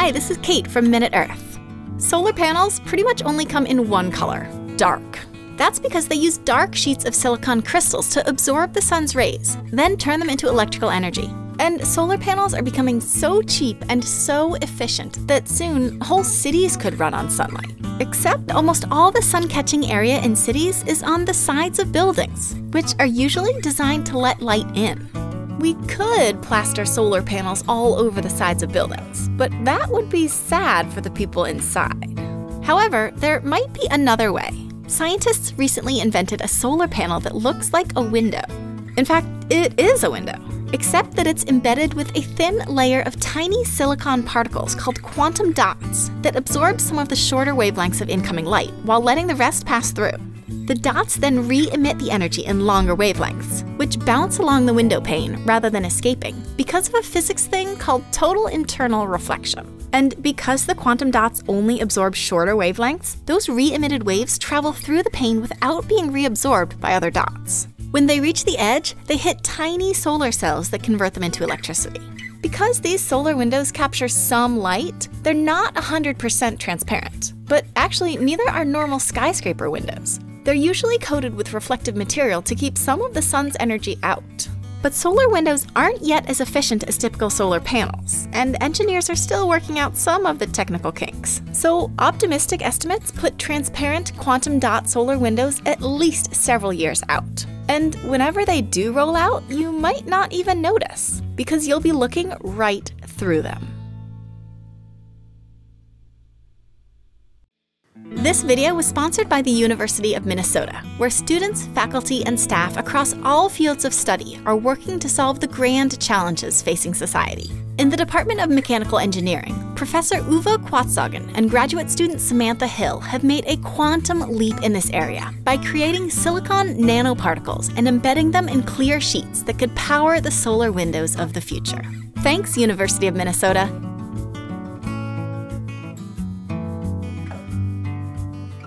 Hi, this is Kate from MinuteEarth. Solar panels pretty much only come in one color, dark. That's because they use dark sheets of silicon crystals to absorb the sun's rays, then turn them into electrical energy. And solar panels are becoming so cheap and so efficient that soon whole cities could run on sunlight. Except almost all the sun-catching area in cities is on the sides of buildings, which are usually designed to let light in. We could plaster solar panels all over the sides of buildings, but that would be sad for the people inside. However, there might be another way. Scientists recently invented a solar panel that looks like a window. In fact, it is a window, except that it's embedded with a thin layer of tiny silicon particles called quantum dots that absorb some of the shorter wavelengths of incoming light while letting the rest pass through. The dots then re-emit the energy in longer wavelengths, which bounce along the window pane rather than escaping because of a physics thing called total internal reflection. And because the quantum dots only absorb shorter wavelengths, those re-emitted waves travel through the pane without being reabsorbed by other dots. When they reach the edge, they hit tiny solar cells that convert them into electricity. Because these solar windows capture some light, they're not 100% transparent. But actually, neither are normal skyscraper windows. They're usually coated with reflective material to keep some of the sun's energy out. But solar windows aren't yet as efficient as typical solar panels, and engineers are still working out some of the technical kinks. So optimistic estimates put transparent quantum dot solar windows at least several years out. And whenever they do roll out, you might not even notice, because you'll be looking right through them. This video was sponsored by the University of Minnesota, where students, faculty, and staff across all fields of study are working to solve the grand challenges facing society. In the Department of Mechanical Engineering, Professor Uwe Quatzhagen and graduate student Samantha Hill have made a quantum leap in this area by creating silicon nanoparticles and embedding them in clear sheets that could power the solar windows of the future. Thanks, University of Minnesota!